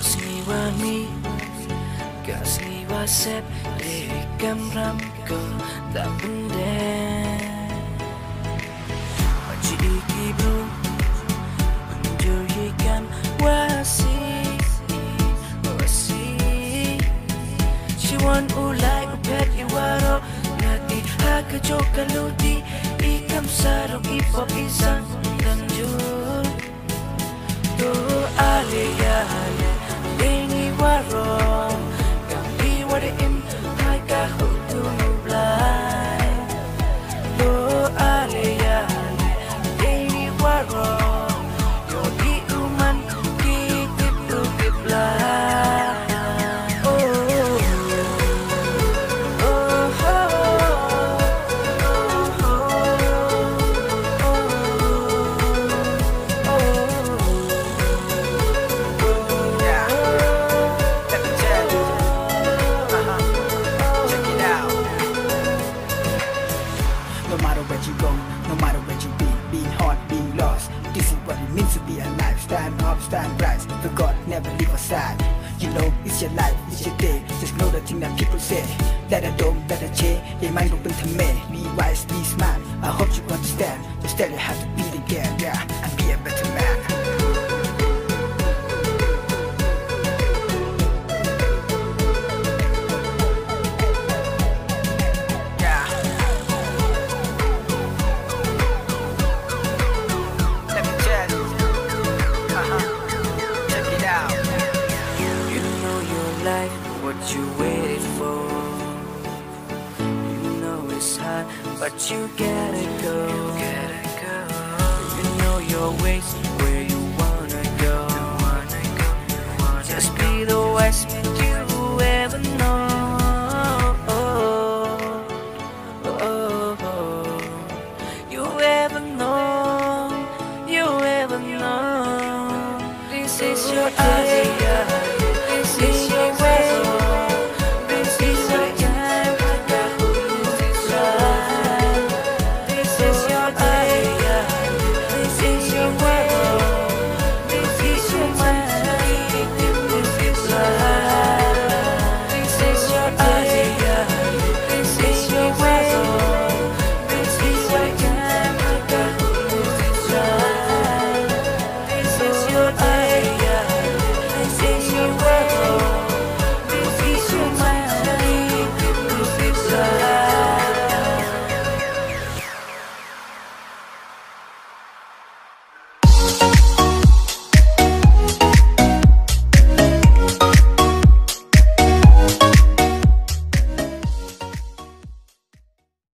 Kasliwani, kasliwasep, lekam ramko, tak bende. Maci iki bro, menjurikan wasi. Siwan ulay upet iwaro, nati haka joka luti, ikam sarong ipop isang lanjut. To aliyah. Ini warong Kami wadiin Hai kahutu nublay Lo aliyah Ini warong Yo di uman Kitip lukit blay No matter where you go, no matter where you being hard, being lost. This is what it means to be alive. Stand up, stand rise. For God never leave us aside. You know, it's your life, it's your day. Just know the thing that people say. That I don't, that I change. They mind open to me. Be wise, be smart. I hope you understand. Just tell you how to be the game, yeah, and be a better man. What you waited for? You know it's hard, but you gotta go. You know your ways, where you wanna go. Just be the best you ever know. You ever know. You ever know. This is your idea. This is